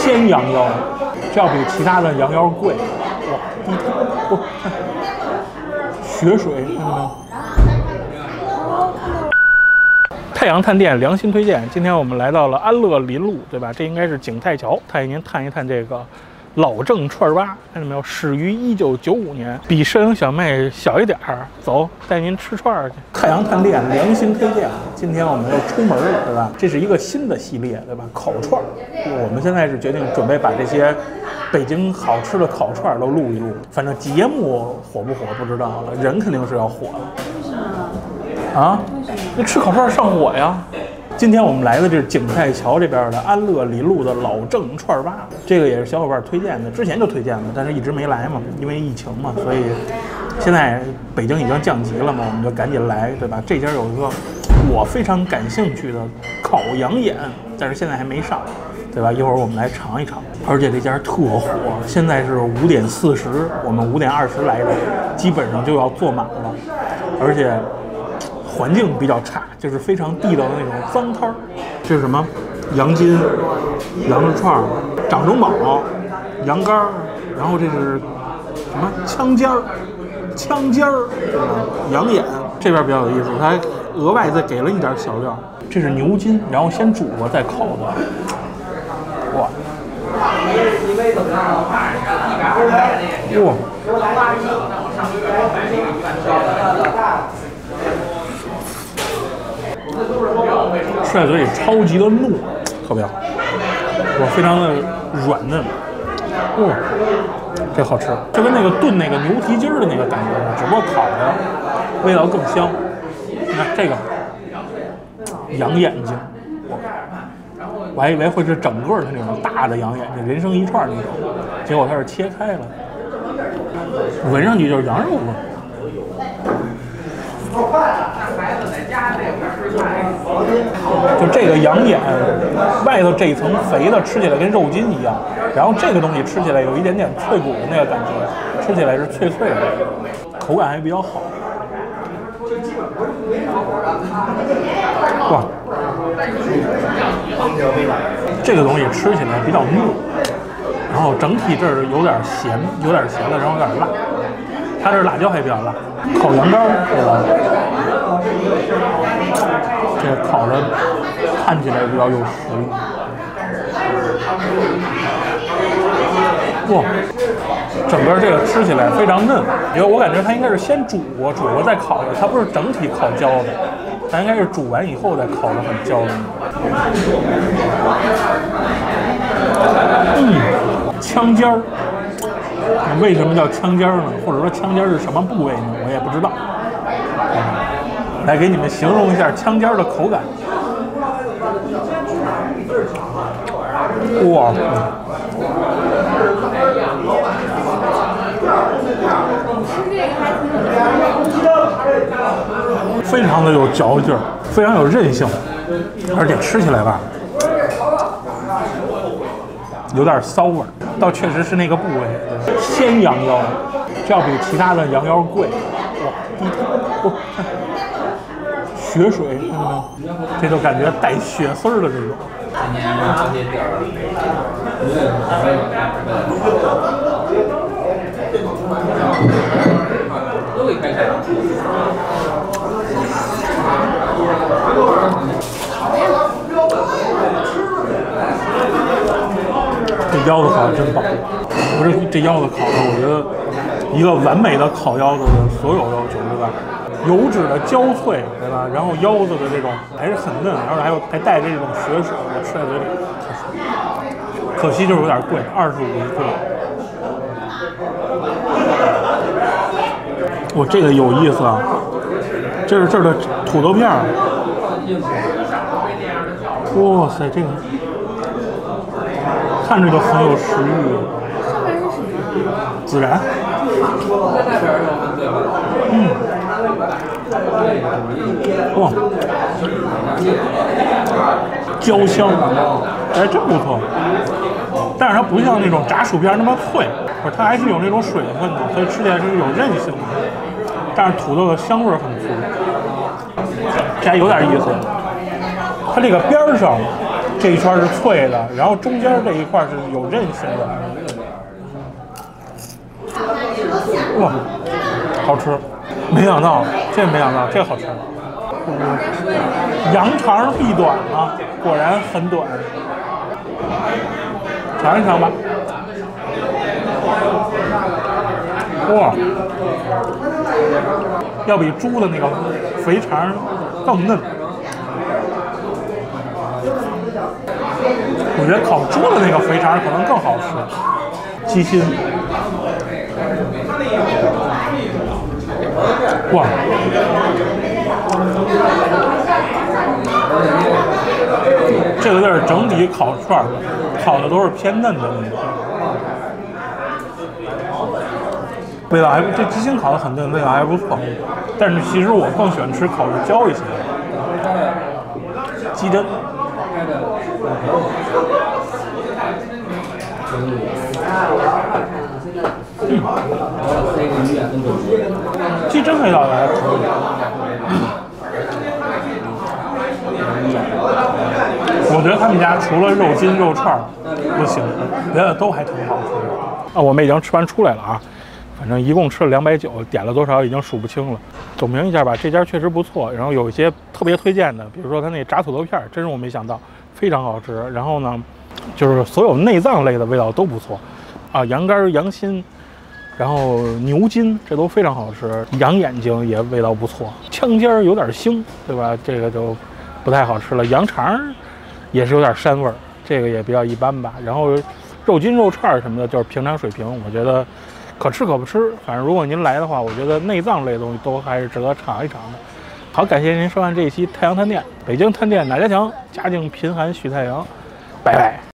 鲜羊腰，这要比其他的羊腰贵。哇，低碳，哇，看血水，看见没有？太阳探店良心推荐，今天我们来到了安乐林路，对吧？这应该是景泰桥，带您探一探这个老郑串吧，看见没有？始于1995年，比摄影小妹小一点儿。走，带您吃串去。太阳探店良心推荐，今天我们又出门了，对吧？这是一个新的系列，对吧？烤串，我们现在是决定准备把这些北京好吃的烤串都录一录。反正节目火不火不知道了，人肯定是要火的。啊，那吃烤串上火呀！今天我们来的这是景泰桥这边的安乐林路的老郑串吧，这个也是小伙伴推荐的，之前就推荐了，但是一直没来嘛，因为疫情嘛，所以现在北京已经降级了嘛，我们就赶紧来，对吧？这家有一个我非常感兴趣的烤羊眼，但是现在还没上，对吧？一会儿我们来尝一尝。而且这家特火，现在是5点40，我们5点20来的，基本上就要坐满了，而且环境比较差，就是非常地道的那种脏摊儿。这是什么？羊筋、羊肉串、掌中宝、羊肝儿，然后这是什么？枪尖儿、羊眼。这边比较有意思，它还额外再给了一点小料。这是牛筋，然后先煮过再烤的。哇！哇！吃在嘴里超级的糯，特别好，哇，非常的软嫩，哇，这好吃，就跟那个炖那个牛蹄筋的那个感觉，只不过烤的味道更香。你看这个羊眼睛，我还以为会是整个的那种大的羊眼睛，人生一串那种，结果它是切开了，闻上去就是羊肉味。就这个羊眼外头这一层肥的，吃起来跟肉筋一样，然后这个东西吃起来有一点点脆骨的那个感觉，吃起来是脆脆的，口感还比较好。哇，这个东西吃起来比较糯，然后整体这儿有点咸了，然后有点辣，它这辣椒还比较辣。烤羊肝，对吧？这个烤的看起来比较有实力。哇，整个这个吃起来非常嫩，因为我感觉它应该是先煮过再烤的，它不是整体烤焦的，它应该是煮完以后再烤的很焦的。枪尖儿，为什么叫枪尖儿呢？或者说枪尖儿是什么部位呢？我也不知道。来给你们形容一下枪尖的口感。哇，非常的有嚼劲儿，非常有韧性，而且吃起来吧，有点骚味儿，倒确实是那个部位。鲜羊腰，这要比其他的羊腰贵。哇，低碳，哇，看血水，看到没有？这就感觉带血丝儿的这种。这腰子烤的真棒！这腰子烤的，我觉得一个完美的烤腰子的所有要求，对吧？油脂的焦脆，对吧？然后腰子的这种还是很嫩，然后还带着这种血水，我吃在嘴里特爽。可惜就是有点贵，25一个。我这个有意思啊，这是这儿的土豆片儿。哇塞，这个看着就很有食欲。孜然。哇，焦香，哎，真不错。但是它不像那种炸薯片那么脆，不是，它还是有那种水分的，所以吃起来是有韧性的。但是土豆的香味很足，这还有点意思。它这个边上这一圈是脆的，然后中间这一块是有韧性的。哇，好吃！没想到这好吃。扬长避短啊，果然很短。尝一尝吧。哇，要比猪的那个肥肠更嫩。我觉得烤猪的那个肥肠可能更好吃。鸡心，哇，这个地儿整体烤串烤的都是偏嫩的那种，味道还这鸡心烤的很嫩，味道还不错。但是其实我更喜欢吃烤的焦一些。鸡胗，鸡胗味道还可以。我觉得他们家除了肉筋肉串不行，别的都还挺好吃的。啊，我们已经吃完出来了啊，反正一共吃了290，点了多少已经数不清了。总评一下吧，这家确实不错。然后有一些特别推荐的，比如说他那炸土豆片，真是我没想到，非常好吃。然后呢，就是所有内脏类的味道都不错，啊，羊肝、羊心，然后牛筋，这都非常好吃。羊眼睛也味道不错，枪尖有点腥，对吧？这个就不太好吃了。羊肠也是有点膻味儿，这个也比较一般吧。然后肉筋、肉串什么的，就是平常水平，我觉得可吃可不吃。反正如果您来的话，我觉得内脏类的东西都还是值得尝一尝的。好，感谢您收看这一期太阳探店，北京探店哪家强？家境贫寒许太阳，拜拜。